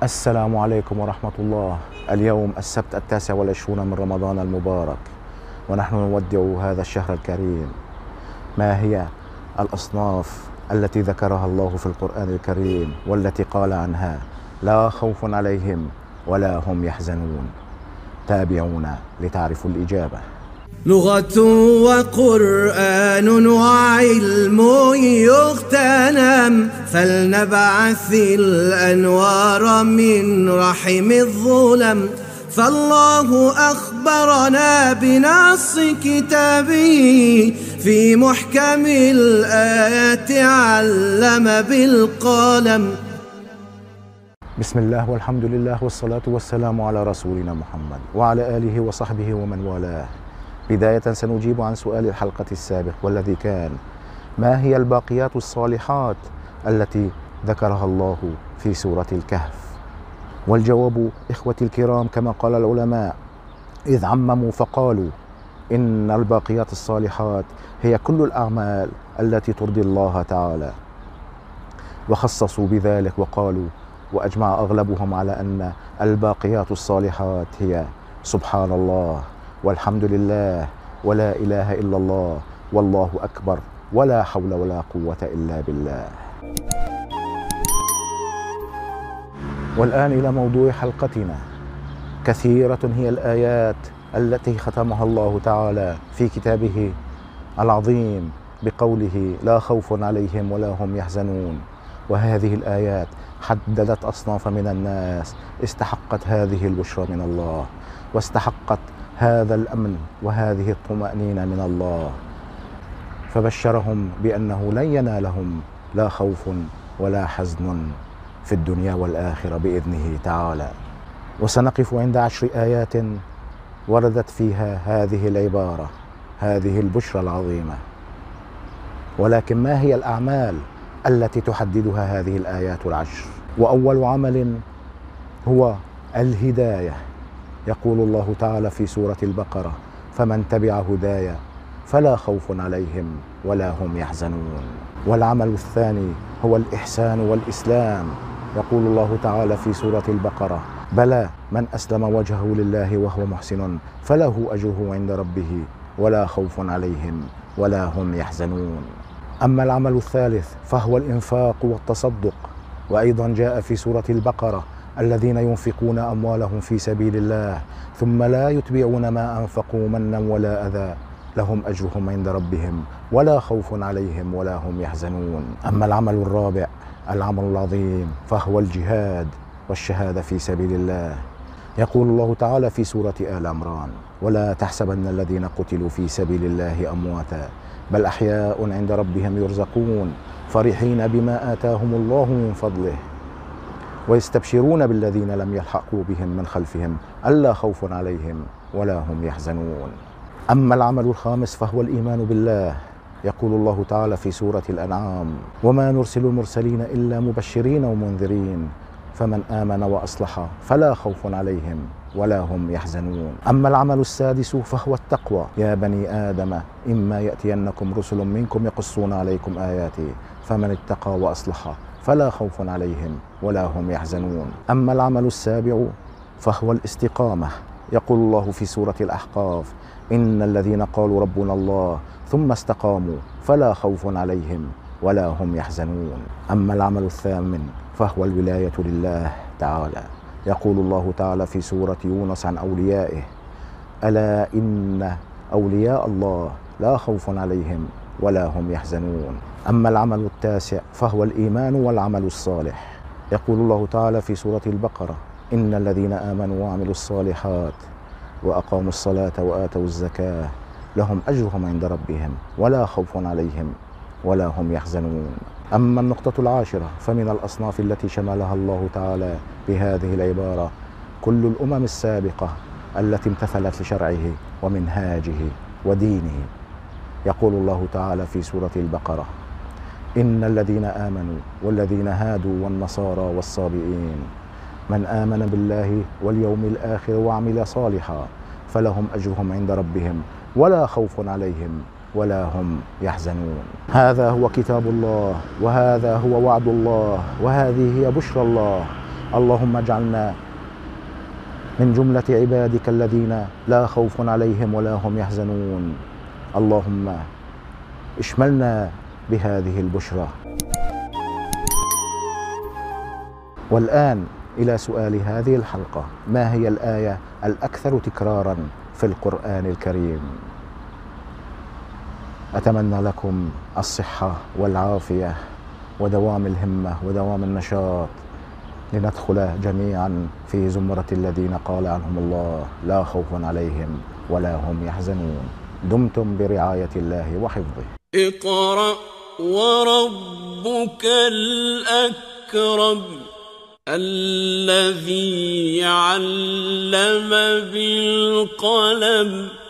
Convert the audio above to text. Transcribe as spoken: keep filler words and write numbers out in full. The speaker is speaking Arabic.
السلام عليكم ورحمة الله. اليوم السبت التاسع والعشرون من رمضان المبارك، ونحن نودع هذا الشهر الكريم. ما هي الأصناف التي ذكرها الله في القرآن الكريم والتي قال عنها لا خوف عليهم ولا هم يحزنون؟ تابعونا لتعرفوا الإجابة. لغة وقرآن وعلم يغتنم، فلنبعث الأنوار من رحم الظلم. فالله أخبرنا بنص كتابه في محكم الآيات علم بالقلم. بسم الله والحمد لله والصلاة والسلام على رسولنا محمد وعلى آله وصحبه ومن والاه. بداية سنجيب عن سؤال الحلقة السابق والذي كان: ما هي الباقيات الصالحات التي ذكرها الله في سورة الكهف؟ والجواب إخوتي الكرام كما قال العلماء إذ عمموا فقالوا إن الباقيات الصالحات هي كل الأعمال التي ترضي الله تعالى، وخصصوا بذلك وقالوا وأجمع أغلبهم على أن الباقيات الصالحات هي سبحان الله والحمد لله ولا إله إلا الله والله أكبر ولا حول ولا قوة إلا بالله. والآن إلى موضوع حلقتنا. كثيرة هي الآيات التي ختمها الله تعالى في كتابه العظيم بقوله لا خوف عليهم ولا هم يحزنون، وهذه الآيات حددت أصناف من الناس استحقت هذه البشرى من الله، واستحقت هذا الأمن وهذه الطمأنينة من الله، فبشرهم بأنه لن ينالهم لا خوف ولا حزن في الدنيا والآخرة بإذنه تعالى. وسنقف عند عشر آيات وردت فيها هذه العبارة، هذه البشرى العظيمة. ولكن ما هي الأعمال التي تحددها هذه الآيات العشر؟ وأول عمل هو الهداية. يقول الله تعالى في سورة البقرة: فمن تبع هدايا فلا خوف عليهم ولا هم يحزنون. والعمل الثاني هو الإحسان والإسلام. يقول الله تعالى في سورة البقرة: بلى من أسلم وجهه لله وهو محسن فله أجره عند ربه ولا خوف عليهم ولا هم يحزنون. أما العمل الثالث فهو الإنفاق والتصدق، وأيضا جاء في سورة البقرة: الذين ينفقون أموالهم في سبيل الله ثم لا يتبعون ما أنفقوا منا ولا أذى لهم أجرهم عند ربهم ولا خوف عليهم ولا هم يحزنون. أما العمل الرابع العمل العظيم فهو الجهاد والشهادة في سبيل الله. يقول الله تعالى في سورة آل عمران: ولا تحسبن الذين قتلوا في سبيل الله أمواتا بل أحياء عند ربهم يرزقون فرحين بما آتاهم الله من فضله ويستبشرون بالذين لم يلحقوا بهم من خلفهم ألا خوف عليهم ولا هم يحزنون. أما العمل الخامس فهو الإيمان بالله. يقول الله تعالى في سورة الأنعام: وما نرسل المرسلين إلا مبشرين ومنذرين فمن آمن وأصلح فلا خوف عليهم ولا هم يحزنون. أما العمل السادس فهو التقوى. يا بني آدم إما يأتينكم رسل منكم يقصون عليكم آياتي فمن اتقى وأصلح فلا خوف عليهم ولا هم يحزنون. أما العمل السابع فهو الاستقامة. يقول الله في سورة الأحقاف: إن الذين قالوا ربنا الله ثم استقاموا فلا خوف عليهم ولا هم يحزنون. أما العمل الثامن فهو الولاية لله تعالى. يقول الله تعالى في سورة يونس عن أوليائه: ألا إن أولياء الله لا خوف عليهم ولا هم يحزنون. أما العمل التاسع فهو الإيمان والعمل الصالح. يقول الله تعالى في سورة البقرة: إن الذين آمنوا وعملوا الصالحات وأقاموا الصلاة وآتوا الزكاة لهم أجرهم عند ربهم ولا خوف عليهم ولا هم يحزنون. أما النقطة العاشرة فمن الأصناف التي شملها الله تعالى بهذه العبارة كل الأمم السابقة التي امتثلت لشرعه ومنهاجه ودينه. يقول الله تعالى في سورة البقرة: إن الذين آمنوا والذين هادوا والنصارى والصابئين من آمن بالله واليوم الآخر وعمل صالحا فلهم أجرهم عند ربهم ولا خوف عليهم ولا هم يحزنون. هذا هو كتاب الله، وهذا هو وعد الله، وهذه هي بشرى الله. اللهم اجعلنا من جملة عبادك الذين لا خوف عليهم ولا هم يحزنون. اللهم اشملنا بهذه البشرى. والآن إلى سؤال هذه الحلقة: ما هي الآية الأكثر تكرارا في القرآن الكريم؟ أتمنى لكم الصحة والعافية ودوام الهمة ودوام النشاط، لندخل جميعا في زمرة الذين قال عنهم الله لا خوف عليهم ولا هم يحزنون. دمتم برعاية الله وحفظه. اقرأ وربك الأكرم الذي علم بالقلم